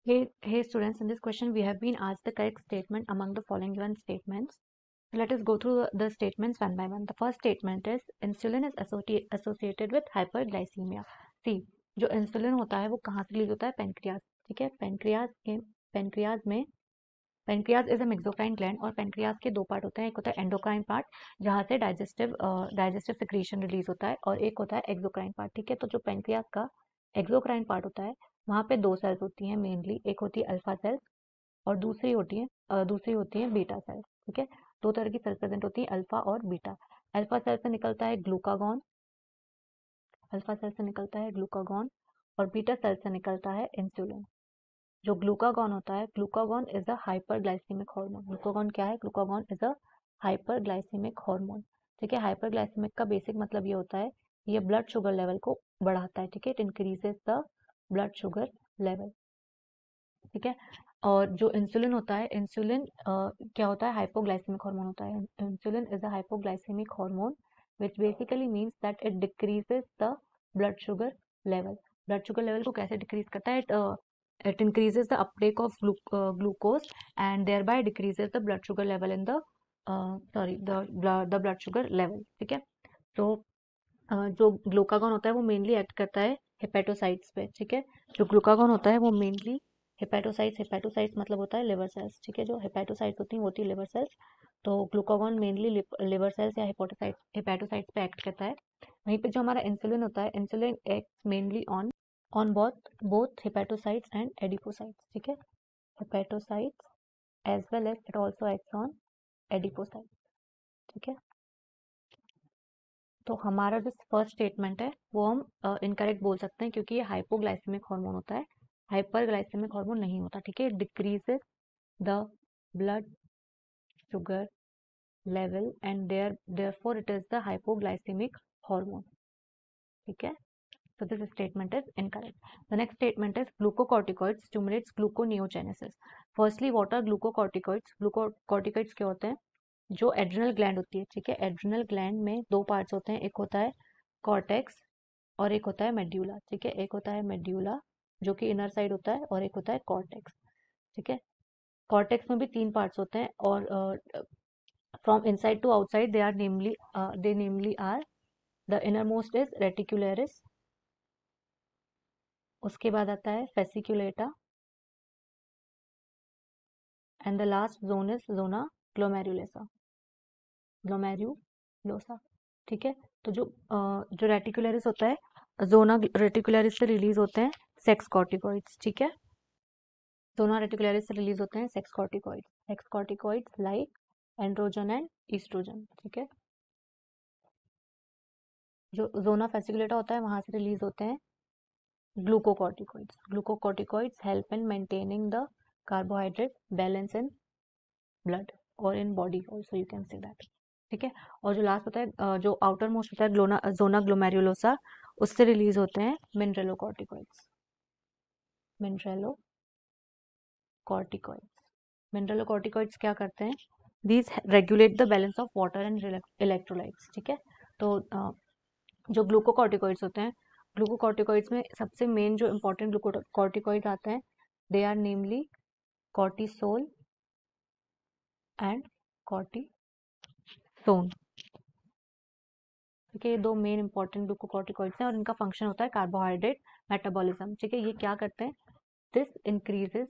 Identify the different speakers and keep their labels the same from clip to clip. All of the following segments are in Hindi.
Speaker 1: Hey students, in this question we have been asked the correct statement among the following given statements. So let us go through the statements one by one. The first statement is insulin is associated with hyperglycemia. See, जो इंसुलिन होता है वो कहाँ से रिलीज होता है? पेनक्रियाज. ठीक है, pancreas is a mixocrine gland और पेनक्रियाज के दो पार्ट होते हैं. एक होता है एंडोक्राइन पार्ट जहाँ से डाइजेस्टिव सिक्रीशन रिलीज होता है और एक होता है एक्सोक्राइन पार्ट. ठीक है, तो जो पेनक्रियाज का एक्सोक्राइन पार्ट होता है वहाँ पे दो सेल्स होती हैं मेनली. एक होती है अल्फा सेल्स और दूसरी होती है बीटा सेल्स. ठीक है, दो तरह की सेल्स प्रेजेंट होती है, अल्फा और बीटा. अल्फा सेल से निकलता है ग्लूकागॉन और बीटा सेल से निकलता है इंसुलिन. जो ग्लूकागॉन होता है, glucagon is a hyperglycaemic hormone. Glucagon क्या है? Glucagon is a hyperglycaemic hormone. ठीक है, हाइपरग्लाइसेमिक का बेसिक मतलब ये होता है, ये ब्लड शुगर लेवल को बढ़ाता है. ठीक है, it increases the blood sugar level. ठीक है, और जो इंसुलिन होता है, इंसुलिन क्या होता है? हाइपोग्लाइसेमिक हार्मोन होता है. Insulin is a hypoglycaemic hormone which basically means that it decreases the blood sugar level. Blood sugar level को कैसे डिक्रीज करता है? it increases the uptake of glucose and thereby decreases the blood sugar level in the the blood sugar level. ठीक है, तो जो ग्लूकागॉन होता है वो मेनली एक्ट करता है हेपेटोसाइट्स पे. ठीक है, जो ग्लूकागॉन होता है वो मेनली हेपेटोसाइट्स मतलब होता है लिवर सेल्स. ठीक है, जो हेपेटोसाइट्स होती हैं वो होती है लिवर सेल्स. तो ग्लूकागॉन मेनली लिवर सेल्स या हेपेटोसाइट्स पे एक्ट करता है. वहीं पे जो हमारा इंसुलिन होता है, insulin act mainly on both hepatocytes and adipocytes. ठीक है, hepatocytes as well as it also acts on adipocytes. ठीक है, तो हमारा जो फर्स्ट स्टेटमेंट है वो हम इनकरेक्ट बोल सकते हैं क्योंकि ये हाइपोग्लाइसेमिक हार्मोन होता है, हाइपरग्लाइसेमिक हार्मोन नहीं होता. ठीक है, decreases the blood sugar level and therefore it is the hypoglycaemic hormone. ठीक है, so this statement is incorrect. The next statement is glucocorticoids stimulates gluconeogenesis. Firstly, what are glucocorticoids? Glucocorticoids क्या होते हैं? जो एड्रिनल ग्लैंड होती है. ठीक है, एड्रिनल ग्लैंड में दो पार्ट्स होते हैं, एक होता है कॉर्टेक्स और एक होता है मेड्यूला. ठीक है, एक होता है मेड्यूला जो कि इनर साइड होता है और एक होता है कॉर्टेक्स. ठीक है, कॉर्टेक्स में भी तीन पार्ट्स होते हैं और from inside to outside they namely are the innermost is reticularis, उसके बाद आता है fasciculata and the last zone is zona glomerulosa. ठीक है, तो जो रेटिकुलरिस होता है, जोना रेटिकुलरिस से रिलीज होते हैं सेक्स कॉर्टिकॉइड्स. ठीक है, जोना रेटिकुलरिस से रिलीज होते हैं sex corticoids like androgen and oestrogen. ठीक है, जो जोना फेसिकुलेटा होता है वहां से रिलीज होते हैं glucocorticoids help in maintaining the carbohydrate balance in blood और in body also, you can say that. ठीक है, और जो लास्ट होता है, जो आउटर मोस्ट होता है जोना ग्लोमेरुलोसा, उससे रिलीज होते हैं मिनरलोकॉर्टिकॉइड्स क्या करते हैं? These regulate the balance of water and electrolytes. ठीक है, तो जो ग्लूकोकॉर्टिकॉइड्स होते हैं, ग्लूकोकॉर्टिकॉइड्स में सबसे मेन जो इंपॉर्टेंट ग्लूकोकॉर्टिकॉइड्स आते हैं, they are namely cortisol and cortisone. ठीक है, ये दो मेन इंपॉर्टेंट ग्लूकोकॉर्टिकॉइड्स हैं और इनका फंक्शन होता है कार्बोहाइड्रेट मेटाबॉलिज्म. ठीक है, ये क्या करते हैं? दिस इंक्रीजेस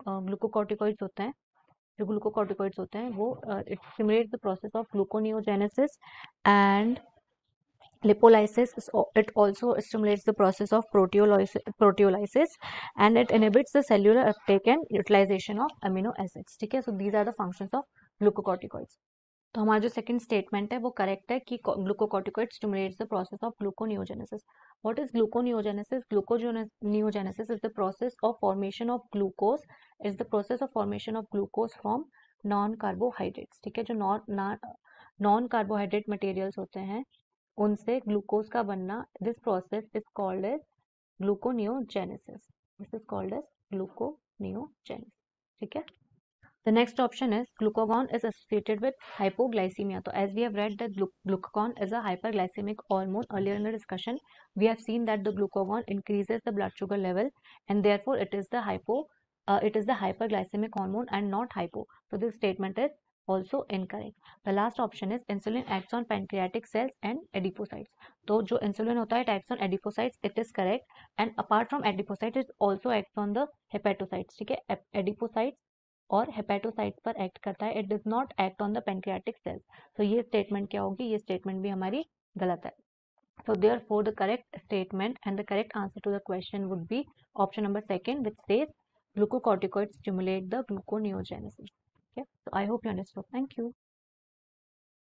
Speaker 1: जो ग्लूकोकॉर्टिकॉइड्स होते हैं वो it stimulates the process of gluconeogenesis and lipolysis. It also stimulates the process of proteolysis and it inhibits the cellular uptake and utilization of amino acids. ठीक है, so these are the functions of glucocorticoids. तो हमारा जो सेकंड स्टेटमेंट है वो करेक्ट है कि glucocorticoid stimulates the process of gluconeogenesis. What is gluconeogenesis? Gluconeogenesis is the process of formation of glucose from non carbohydrates. ठीक है, जो नॉन कार्बोहाइड्रेट मटेरियल्स होते हैं उनसे ग्लूकोज का बनना, this process is called as gluconeogenesis. ठीक है, the next option is glucagon is associated with hypoglycemia. So as we have read that glucagon is a hyperglycemic hormone, earlier in the discussion we have seen that the glucagon increases the blood sugar level and therefore it is the it is the hyperglycemic hormone and not hypo. So this statement is also incorrect. The last option is insulin acts on pancreatic cells and adipocytes. तो जो insulin होता है it acts on adipocytes, it is correct. And apart from adipocytes, it also acts on the hepatocytes. ठीक है, adipocytes और hepatocytes पर act करता है. It does not act on the pancreatic cells. तो ये statement क्या होगी? ये statement भी हमारी गलत है. So therefore the correct statement and the correct answer to the question would be option number 2, which says glucocorticoids stimulate the gluconeogenesis. Okay, so I hope you understood. Thank you.